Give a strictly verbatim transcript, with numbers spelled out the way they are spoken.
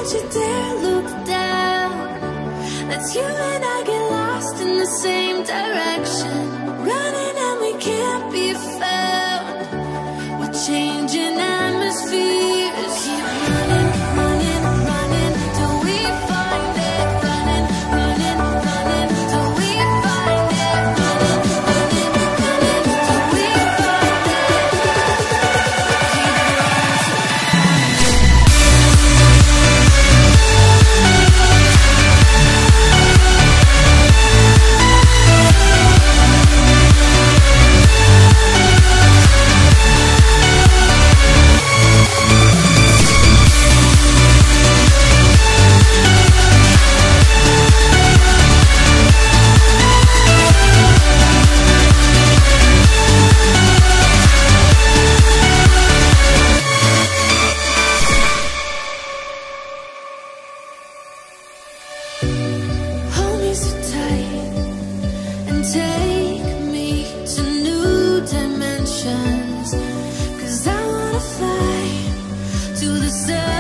don't you dare look down. Let's you and I get lost in the same direction, running and we can't be found. We're changing atmospheres. Keep running, running, running till we find it. Running, running, running till we find it. Running, running, running till we find it. Keep hold me so tight and take me to new dimensions. 'Cause I wanna fly to the sun.